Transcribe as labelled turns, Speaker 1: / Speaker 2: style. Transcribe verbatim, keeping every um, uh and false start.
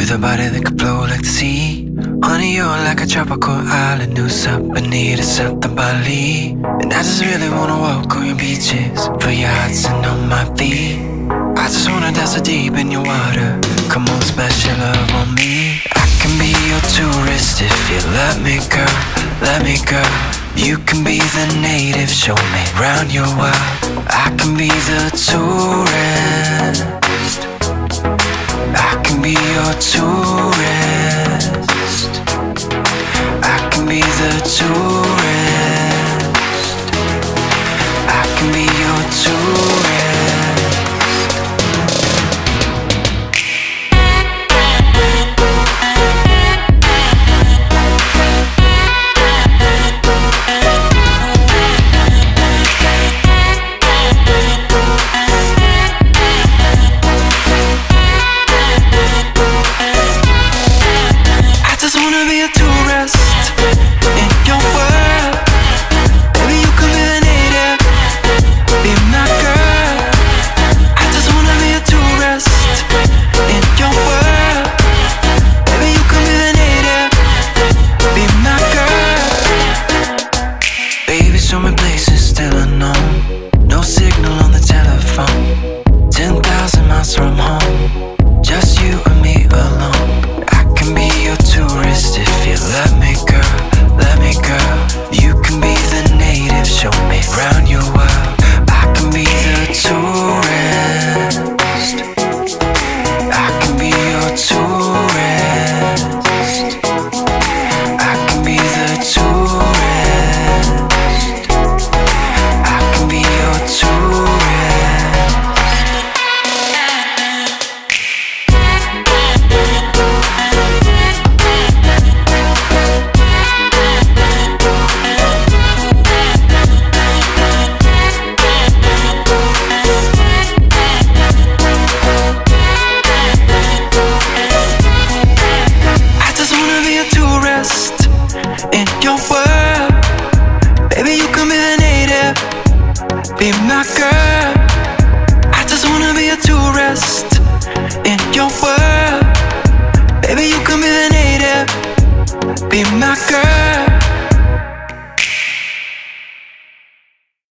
Speaker 1: with a body that could blow like the sea. Honey, you're like a tropical island, noose up beneath us at the Bali. And I just really wanna walk on your beaches, feel your heart sitting on my feet. I just wanna dive so deep in your water, come on, splash your love on me. I can be your tourist if you let me, girl, let me, girl. You can be the native, show me round your world. I can be the tourist, I can be your tourist, I can be the tourist, I can be your tourist. I just wanna be a tourist.